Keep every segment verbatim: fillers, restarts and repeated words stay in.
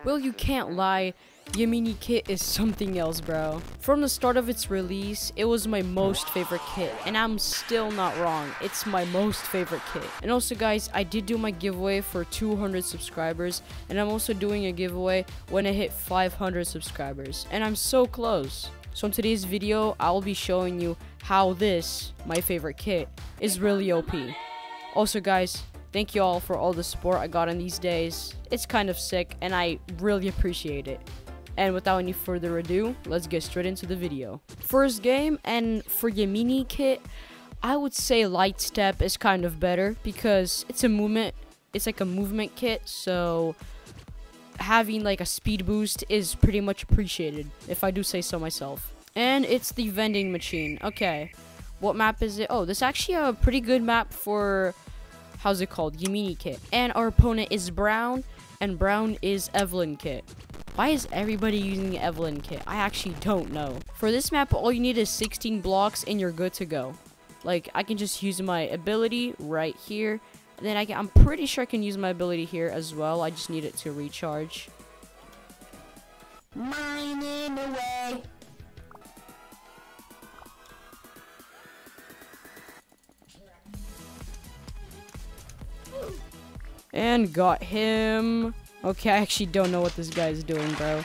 Well, you can't lie, Yamini kit is something else, bro. From the start of its release, it was my most favorite kit, and I'm still not wrong. It's my most favorite kit. And also, guys, I did do my giveaway for two hundred subscribers, and I'm also doing a giveaway when I hit five hundred subscribers, and I'm so close. So in today's video, I'll be showing you how this, my favorite kit, is really O P. Also, guys, thank you all for all the support I got in these days. It's kind of sick, and I really appreciate it. And without any further ado, let's get straight into the video. First game, and for Yamini kit, I would say Light Step is kind of better because it's a movement, it's like a movement kit, so having like a speed boost is pretty much appreciated, if I do say so myself. And it's the vending machine. Okay, what map is it? Oh, this is actually a pretty good map for, how's it called, Yamini kit. And our opponent is Brown, and Brown is Evelyn kit. Why is everybody using Evelyn kit? I actually don't know. For this map, all you need is sixteen blocks and you're good to go. Like, I can just use my ability right here. And then I can, I'm pretty sure I can use my ability here as well. I just need it to recharge. Mining away. And got him. Okay, I actually don't know what this guy is doing, bro.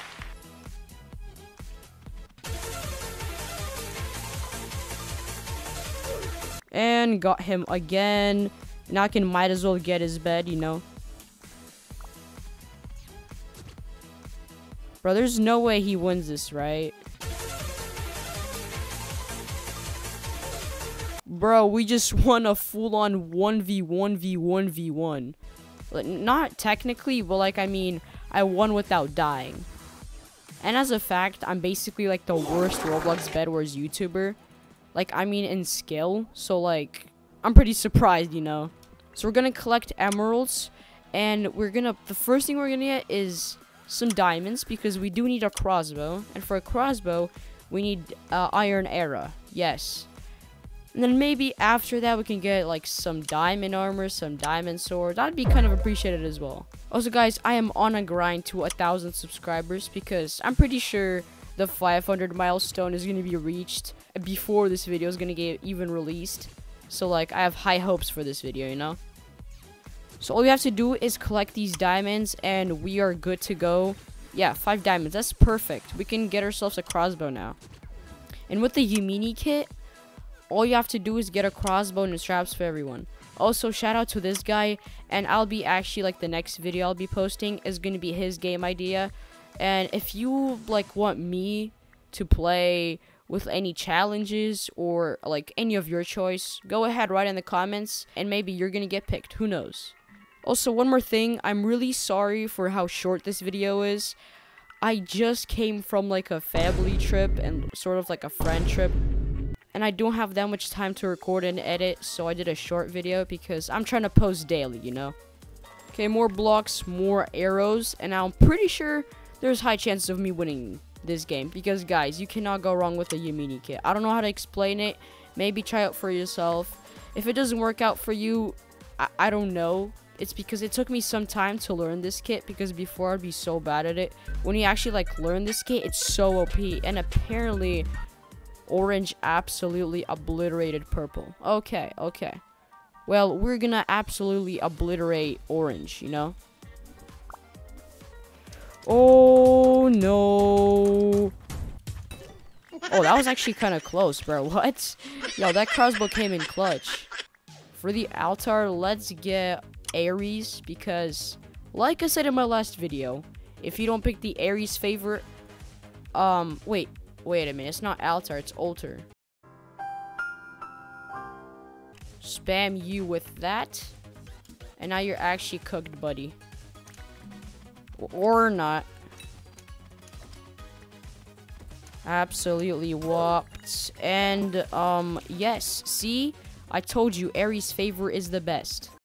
And got him again. Now I can might as well get his bed, you know. Bro, there's no way he wins this, right? Bro, we just won a full-on one v one v one v one. Like, not technically, but like, I mean, I won without dying. And as a fact, I'm basically like the worst Roblox Bed Wars YouTuber. Like, I mean, in skill. So like, I'm pretty surprised, you know. So we're gonna collect emeralds, and we're gonna, the first thing we're gonna get is some diamonds, because we do need a crossbow. And for a crossbow, we need uh, iron arrow. Yes. And then maybe after that, we can get like some diamond armor, some diamond sword. That'd be kind of appreciated as well. Also, guys, I am on a grind to a thousand subscribers because I'm pretty sure the five hundred milestone is going to be reached before this video is going to get even released. So like, I have high hopes for this video, you know. So all you have to do is collect these diamonds and we are good to go. Yeah, five diamonds. That's perfect. We can get ourselves a crossbow now. And with the Yamini kit, all you have to do is get a crossbow and straps for everyone. Also, shout out to this guy, and I'll be actually, like, the next video I'll be posting is going to be his game idea. And if you, like, want me to play with any challenges or, like, any of your choice, go ahead, write in the comments, and maybe you're going to get picked. Who knows? Also, one more thing. I'm really sorry for how short this video is. I just came from, like, a family trip and sort of, like, a friend trip. And I don't have that much time to record and edit, so I did a short video because I'm trying to post daily, you know. Okay, more blocks, more arrows, and I'm pretty sure there's high chances of me winning this game because, guys, you cannot go wrong with the Yamini kit. I don't know how to explain it. Maybe try it for yourself. If it doesn't work out for you, I, I don't know. It's because it took me some time to learn this kit because before I'd be so bad at it. When you actually, like, learn this kit, it's so O P, and apparently orange absolutely obliterated purple. Okay, okay. Well, we're gonna absolutely obliterate orange, you know? Oh, no. Oh, that was actually kind of close, bro. What? Yo, that crossbow came in clutch. For the altar, let's get Aries, because, like I said in my last video, if you don't pick the Aries favorite, um, wait. Wait a minute, it's not altar, it's altar. Spam you with that. And now you're actually cooked, buddy. Or not. Absolutely whopped. And, um, yes. See? I told you, Aries' favor is the best.